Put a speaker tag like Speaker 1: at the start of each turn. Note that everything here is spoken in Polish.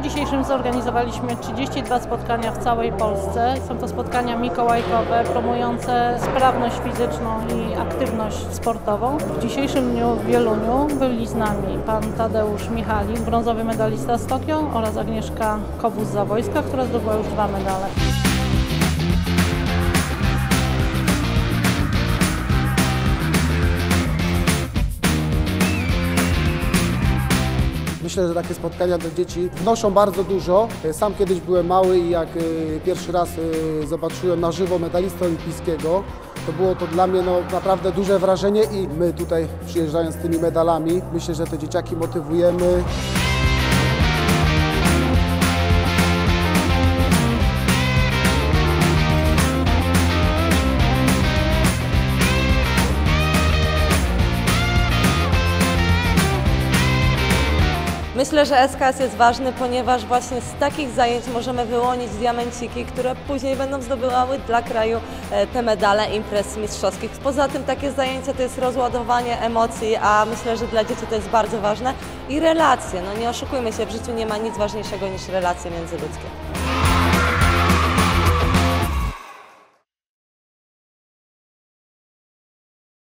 Speaker 1: dzisiejszym zorganizowaliśmy 32 spotkania w całej Polsce. Są to spotkania mikołajkowe, promujące sprawność fizyczną i aktywność sportową. W dzisiejszym dniu w Wieluniu byli z nami pan Tadeusz Michalik, brązowy medalista z Tokio, oraz Agnieszka Kowus-Zawojska, która zdobyła już 2 medale.
Speaker 2: Myślę, że takie spotkania dla dzieci wnoszą bardzo dużo. Sam kiedyś byłem mały i jak pierwszy raz zobaczyłem na żywo medalistę olimpijskiego, to było to dla mnie naprawdę duże wrażenie i my tutaj przyjeżdżając z tymi medalami, myślę, że te dzieciaki motywujemy.
Speaker 3: Myślę, że SKS jest ważny, ponieważ właśnie z takich zajęć możemy wyłonić diamenciki, które później będą zdobywały dla kraju te medale imprez mistrzowskich. Poza tym takie zajęcia to jest rozładowanie emocji, a myślę, że dla dzieci to jest bardzo ważne. I relacje, no nie oszukujmy się, w życiu nie ma nic ważniejszego niż relacje międzyludzkie.